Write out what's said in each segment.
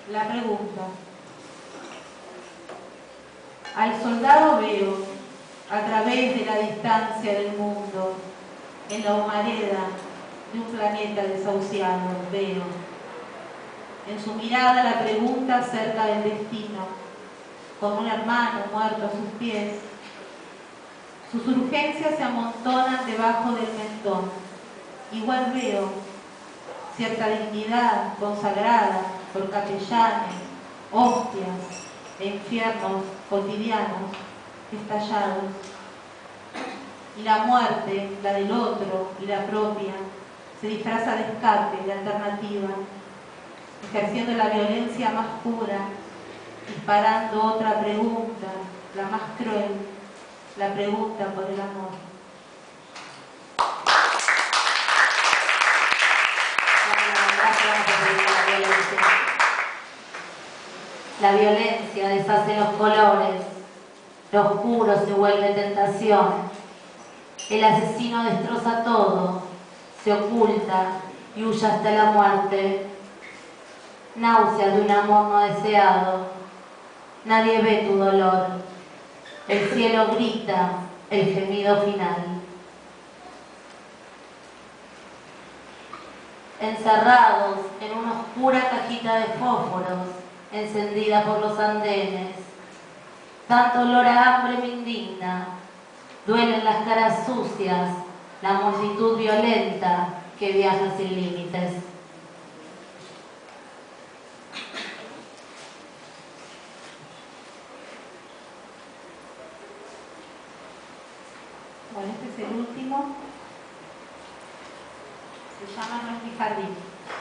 La pregunta. Al soldado veo, a través de la distancia del mundo, en la humareda de un planeta desahuciado, veo. En su mirada la pregunta acerca del destino, con un hermano muerto a sus pies. Sus urgencias se amontonan debajo del mentón. Igual veo cierta dignidad consagrada por capellanes, hostias e infiernos cotidianos estallados. Y la muerte, la del otro y la propia, se disfraza de escape, de alternativa, ejerciendo la violencia más pura, disparando otra pregunta, la más cruel, la pregunta por el amor. La violencia deshace los colores, lo oscuro se vuelve tentación, el asesino destroza todo, se oculta y huye hasta la muerte. Náuseas de un amor no deseado, nadie ve tu dolor, el cielo grita el gemido final. Encerrados en una oscura cajita de fósforos, encendida por los andenes, tanto olor a hambre me indigna, duelen las caras sucias, la multitud violenta que viaja sin límites. Bueno, este es el último. Se llama No es mi jardín.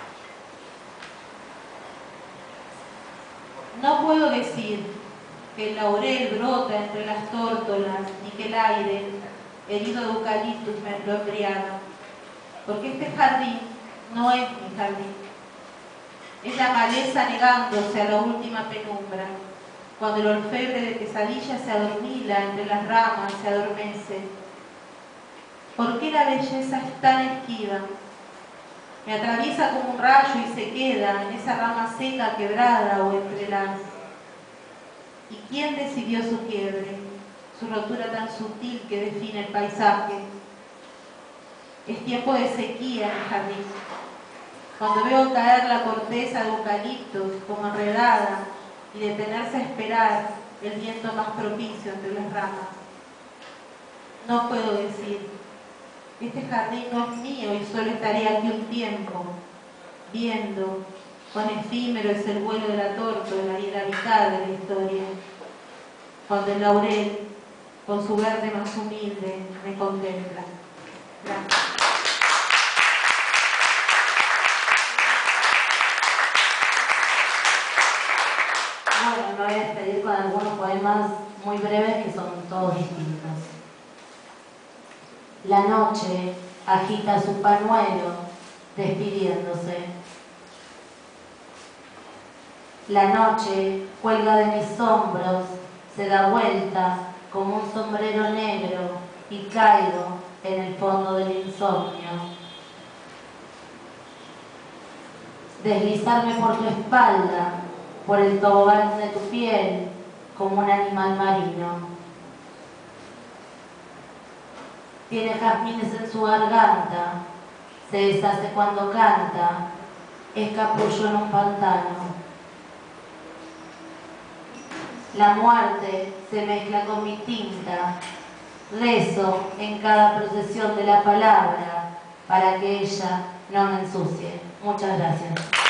No puedo decir que el laurel brota entre las tórtolas, ni que el aire, herido de eucaliptus, me lo embriaga, porque este jardín no es mi jardín. Es la maleza negándose a la última penumbra, cuando el orfebre de pesadilla se adormila entre las ramas, se adormece. ¿Por qué la belleza es tan esquiva? Me atraviesa como un rayo y se queda en esa rama seca, quebrada o entre las... ¿Y quién decidió su quiebre? Su rotura tan sutil que define el paisaje. Es tiempo de sequía en el jardín. Cuando veo caer la corteza de eucaliptos como enredada y detenerse a esperar el viento más propicio entre las ramas. No puedo decir, este jardín no es mío y solo estaré aquí un tiempo, viendo cuán efímero es el vuelo de la tórtola y la mitad de la historia, cuando el laurel, con su verde más humilde, me contempla. Gracias. Bueno, me voy a despedir con algunos poemas muy breves que son todos distintos. La noche agita su pañuelo, despidiéndose. La noche cuelga de mis hombros, se da vuelta como un sombrero negro y caigo en el fondo del insomnio. Deslizarme por tu espalda, por el tobogán de tu piel, como un animal marino. Tiene jazmines en su garganta, se deshace cuando canta, es capullo en un pantano. La muerte se mezcla con mi tinta, rezo en cada procesión de la palabra para que ella no me ensucie. Muchas gracias.